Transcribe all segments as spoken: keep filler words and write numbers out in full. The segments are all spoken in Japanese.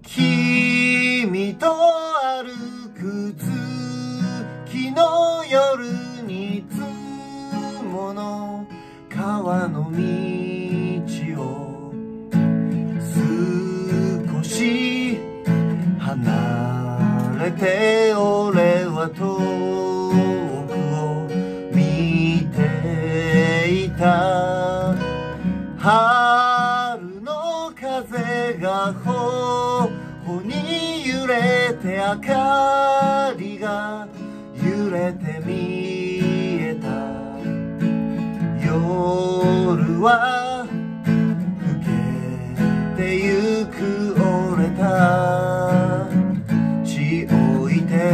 君と歩く月の夜に積もの川の道を少し離れて俺は遠くを見ていた。春の風が頬に揺れて明かりが揺れて見えた。夜は更けてゆく折れた血を置いて、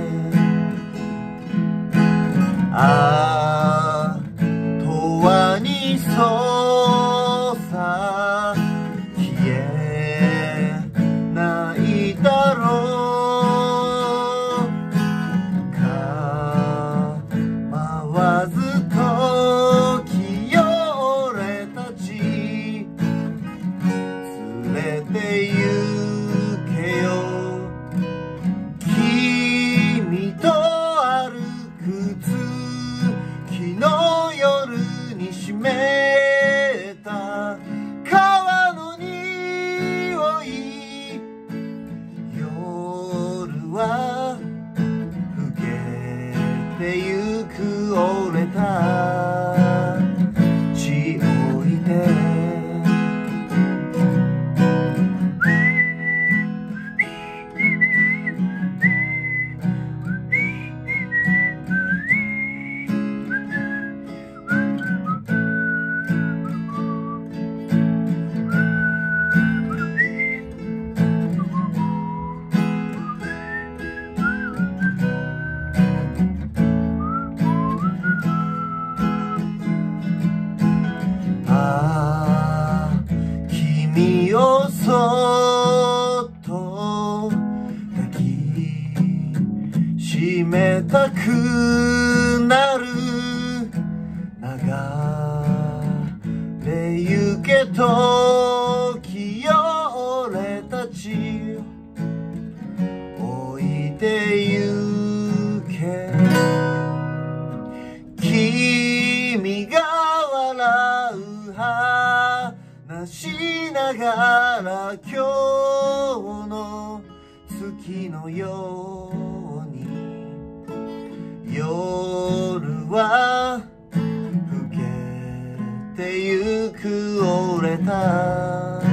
ああ永遠にそうさ消えないだろう。構わず時よ俺たち連れて行けよ。君と歩く月の夜に湿った川の匂い。夜は更けてゆく折れた血を置いて。君をそっと抱きしめたくなる。流れゆけ時よ俺たち置いてゆけ。君が笑う話しながら今日の月のように夜は更けてゆく折れた